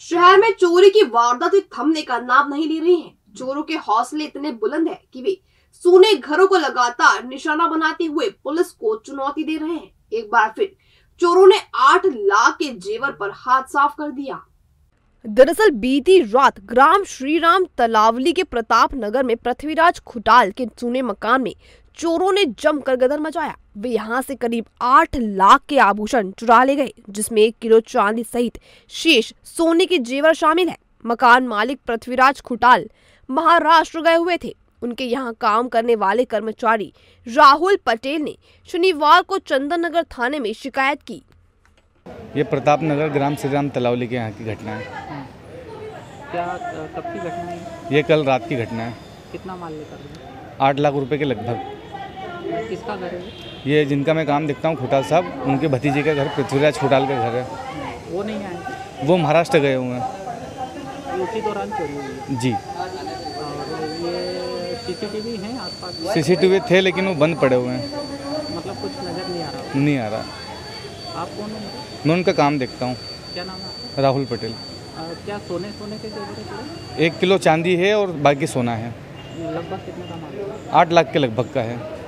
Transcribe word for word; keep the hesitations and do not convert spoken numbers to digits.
शहर में चोरी की वारदातें थमने का नाम नहीं ले रही हैं। चोरों के हौसले इतने बुलंद है कि वे सोने घरों को लगातार निशाना बनाते हुए पुलिस को चुनौती दे रहे हैं। एक बार फिर चोरों ने आठ लाख के जेवर पर हाथ साफ कर दिया। दरअसल बीती रात ग्राम श्रीराम तलावली के प्रताप नगर में पृथ्वीराज खुटाल के चुने मकान में चोरों ने जमकर गदर मचाया। वे यहां से करीब आठ लाख के आभूषण चुरा ले गए, जिसमें एक किलो चांदी सहित शेष सोने के जेवर शामिल है। मकान मालिक पृथ्वीराज खुटाल महाराष्ट्र गए हुए थे। उनके यहां काम करने वाले कर्मचारी राहुल पटेल ने शनिवार को चंदन नगर थाने में शिकायत की। ये प्रताप नगर ग्राम श्रीराम तलावली के यहाँ की घटना है। क्या कब की घटना है? ये कल रात की घटना है। कितना माल लेकर गए? आठ लाख रुपए के लगभग। किसका घर है? ये जिनका मैं काम देखता हूँ खुटाल साहब, उनके भतीजे का घर पृथ्वीराज खुटाल का घर है। वो नहीं आए? वो महाराष्ट्र गए हुए हैं। उसी दौरान चोरी हुई है? जी। और ये सीसीटीवी हैं आसपास? सीसीटीवी थे लेकिन वो बंद पड़े हुए हैं। मतलब कुछ नज़र नहीं आ रहा? नहीं आ रहा। आप कौन हो? मैं उनका काम देखता हूँ। क्या नाम है? राहुल पटेल। आ, क्या सोने सोने के जेवर है? एक किलो चांदी है और बाकी सोना है। लगभग कितने का माल है? आठ लाख के लगभग का है।